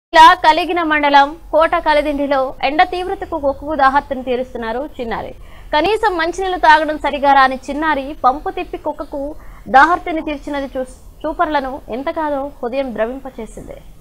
ఇలా కలిగిన మండలం కోట కలిదిండిలో ఎండ తీవ్రతకు ఒక్కొక్క దాహర్తిని తీరుస్తున్నారు చిన్నారి. కనీసం మంచినీళ్లు తాగడం సరిగా రాని చిన్నారి పంపు తిప్పి కుక్కకు దాహర్తిని తీర్చినది చూపర్లను ఎంతగానో హృదయం ద్రవింపచేసింది.